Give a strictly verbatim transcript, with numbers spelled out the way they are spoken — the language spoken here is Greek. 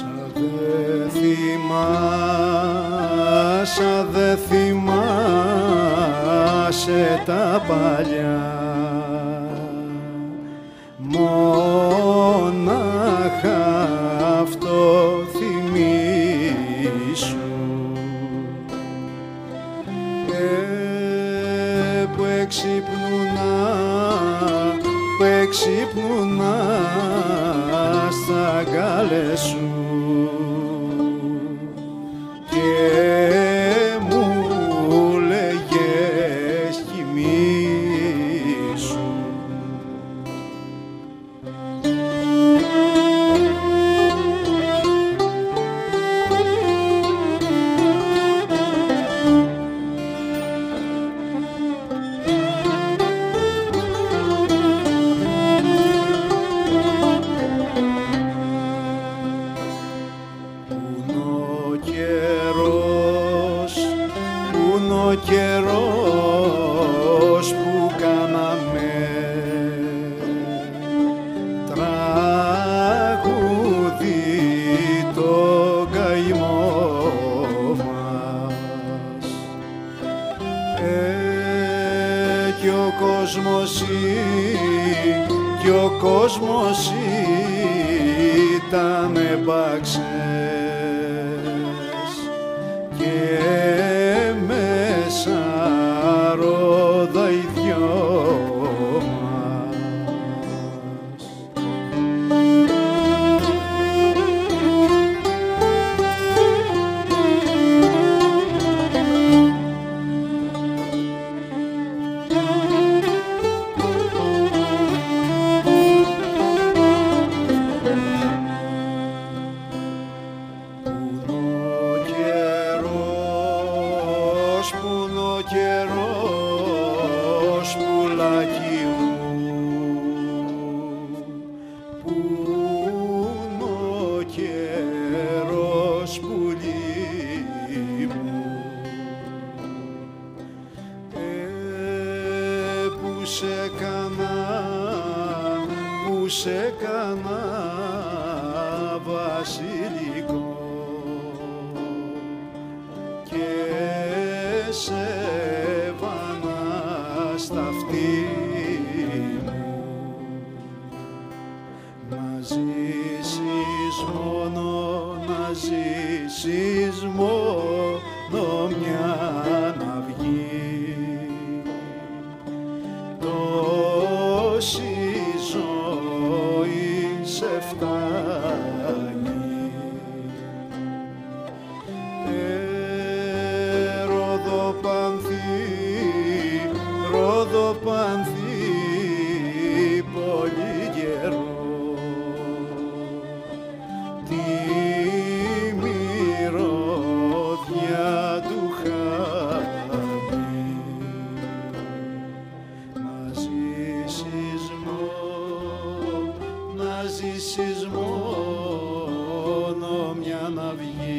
Δε θυμάσαι, δε θυμάσαι τα παλιά, μόναχα αυτό θυμήσου, ε, που εξυπνούνα, που εξυπνούνα στα γκάλες σου και μου λέγες κοιμήσου. Ο καιρός που κάναμε τραγούδι το καημό μας, ε, κι ο κόσμος, κι ο κόσμος ήταν μπαξές και ρόδα οι δυο μας. Πουν ο καιρός, πουλάκι μου, πουν ο καιρός, πουλί μου, ε, που σε κάνα, που σε κάνα βασιλικό και σε βάνα στα αυτή μου, να ζήσεις μόνο, να ζήσεις μόνο μια αυγή, τόση ζωή σε φτάνει. Ροδοπάνθη πολύ καιρό, τη μυρωδιά του χάνει, να ζήσεις μόνο, να ζήσεις μόνο μια αυγή.